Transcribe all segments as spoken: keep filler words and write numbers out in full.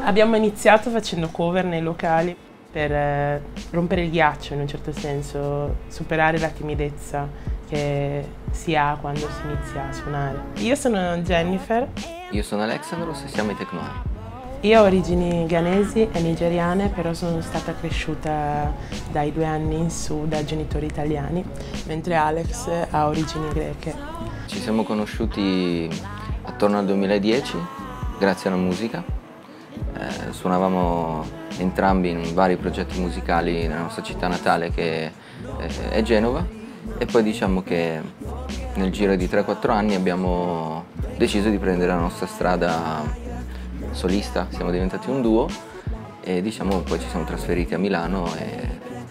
Abbiamo iniziato facendo cover nei locali per eh, rompere il ghiaccio in un certo senso, superare la timidezza che si ha quando si inizia a suonare. Io sono Jennifer. Io sono Alexandros e siamo i Tecnoar. Io ho origini ghanesi e nigeriane, però sono stata cresciuta dai due anni in su da genitori italiani, mentre Alex ha origini greche. Ci siamo conosciuti attorno al duemiladieci grazie alla musica. Eh, suonavamo entrambi in vari progetti musicali nella nostra città natale che eh, è Genova, e poi diciamo che nel giro di tre quattro anni abbiamo deciso di prendere la nostra strada solista, siamo diventati un duo e diciamo poi ci siamo trasferiti a Milano e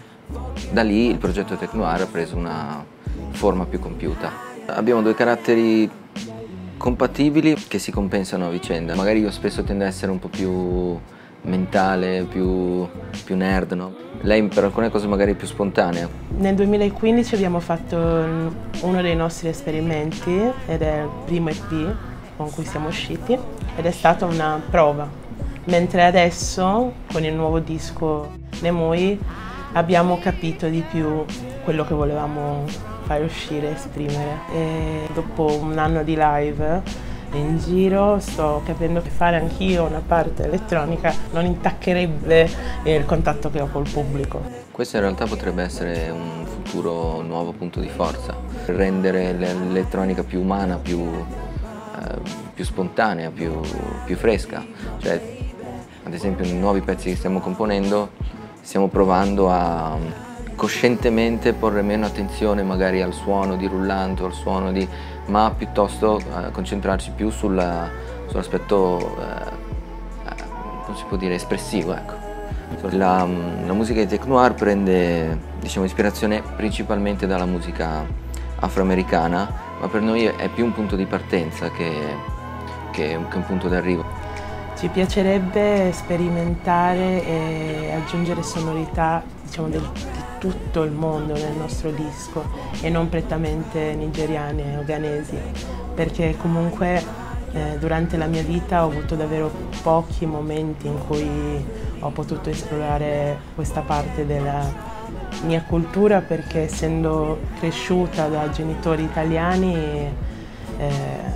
da lì il progetto Tecnoar ha preso una forma più compiuta. Abbiamo due caratteri compatibili che si compensano a vicenda. Magari io spesso tendo ad essere un po' più mentale, più, più nerd, no? Lei per alcune cose magari più spontanea. Nel duemilaquindici abbiamo fatto uno dei nostri esperimenti ed è il primo E P con cui siamo usciti ed è stata una prova. Mentre adesso con il nuovo disco Nemoi abbiamo capito di più quello che volevamo fare uscire, esprimere. E dopo un anno di live in giro sto capendo che fare anch'io una parte elettronica non intaccherebbe il contatto che ho col pubblico. Questo in realtà potrebbe essere un futuro nuovo punto di forza, rendere l'elettronica più umana, più, eh, più spontanea, più, più fresca. Cioè, ad esempio nei nuovi pezzi che stiamo componendo stiamo provando a coscientemente porre meno attenzione magari al suono di rullante o al suono di... ma piuttosto eh, concentrarci più sull'aspetto, sull eh, non si può dire, espressivo, ecco. La, la musica di Tecnoar prende, diciamo, ispirazione principalmente dalla musica afroamericana, ma per noi è più un punto di partenza che, che, che un punto d'arrivo. Ci piacerebbe sperimentare e aggiungere sonorità, diciamo, del, di tutto il mondo nel nostro disco e non prettamente nigeriane o ghanesi, perché comunque eh, durante la mia vita ho avuto davvero pochi momenti in cui ho potuto esplorare questa parte della mia cultura, perché essendo cresciuta da genitori italiani eh,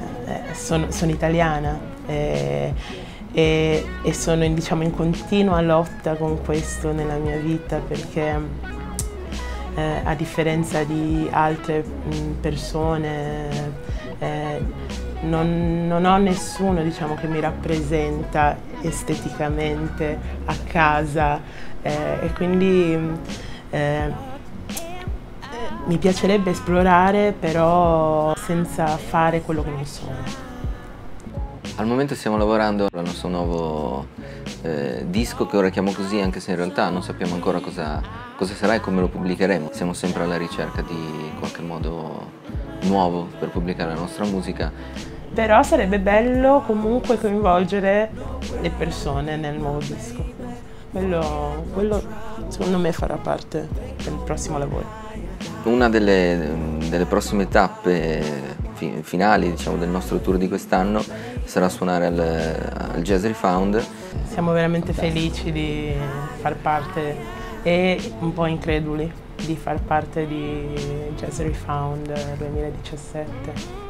sono, sono italiana. Eh, E, e sono in, diciamo, in continua lotta con questo nella mia vita, perché eh, a differenza di altre mh, persone eh, non, non ho nessuno, diciamo, che mi rappresenta esteticamente a casa eh, e quindi eh, mi piacerebbe esplorare, però senza fare quello che non sono. Al momento stiamo lavorando al nostro nuovo eh, disco, che ora chiamo così anche se in realtà non sappiamo ancora cosa, cosa sarà e come lo pubblicheremo. Siamo sempre alla ricerca di in qualche modo nuovo per pubblicare la nostra musica. Però sarebbe bello comunque coinvolgere le persone nel nuovo disco. Quello, quello secondo me farà parte del prossimo lavoro. Una delle, delle prossime tappe finali, diciamo, del nostro tour di quest'anno sarà suonare al, al Jazz Refound. Siamo veramente felici di far parte e un po' increduli di far parte di Jazz Refound duemiladiciassette.